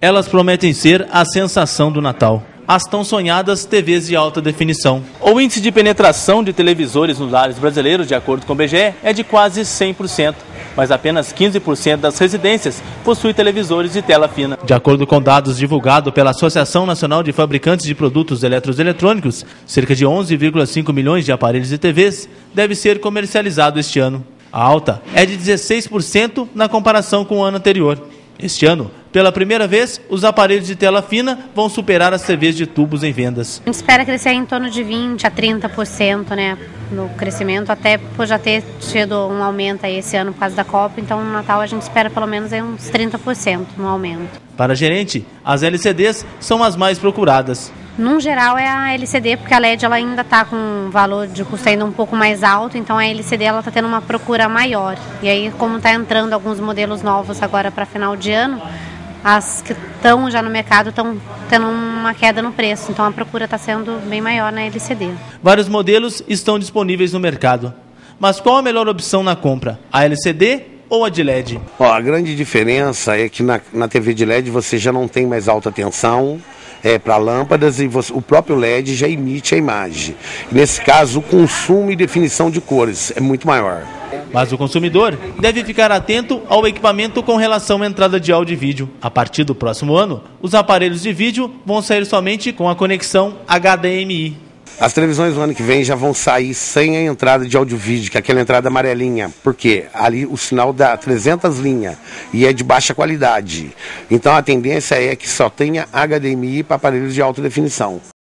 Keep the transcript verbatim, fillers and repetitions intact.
Elas prometem ser a sensação do Natal. As tão sonhadas T Vs de alta definição. O índice de penetração de televisores nos lares brasileiros, de acordo com o I B G E, é de quase cem por cento, mas apenas quinze por cento das residências possuem televisores de tela fina. De acordo com dados divulgados pela Associação Nacional de Fabricantes de Produtos Eletroeletrônicos, cerca de onze vírgula cinco milhões de aparelhos e T Vs devem ser comercializados este ano. A alta é de dezesseis por cento na comparação com o ano anterior. Este ano, pela primeira vez, os aparelhos de tela fina vão superar as T Vs de tubos em vendas. A gente espera crescer em torno de vinte a trinta por cento, né, no crescimento, até por já ter tido um aumento aí esse ano por causa da Copa, então no Natal a gente espera pelo menos aí uns trinta por cento no aumento. Para a gerente, as L C Ds são as mais procuradas. Num geral é a L C D, porque a L E D ela ainda está com um valor de custo ainda um pouco mais alto, então a L C D ela está tendo uma procura maior. E aí, como está entrando alguns modelos novos agora para final de ano, as que estão já no mercado estão tendo uma queda no preço, então a procura está sendo bem maior na L C D. Vários modelos estão disponíveis no mercado. Mas qual a melhor opção na compra? A L C D ou a de L E D? Ó, a grande diferença é que na, na T V de L E D você já não tem mais alta tensão é, para lâmpadas e você, o próprio L E D já emite a imagem. Nesse caso, o consumo e definição de cores é muito maior. Mas o consumidor deve ficar atento ao equipamento com relação à entrada de áudio e vídeo. A partir do próximo ano, os aparelhos de vídeo vão sair somente com a conexão H D M I. As televisões no ano que vem já vão sair sem a entrada de áudio e vídeo, que é aquela entrada amarelinha, porque ali o sinal dá trezentas linhas e é de baixa qualidade. Então a tendência é que só tenha H D M I para aparelhos de alta definição.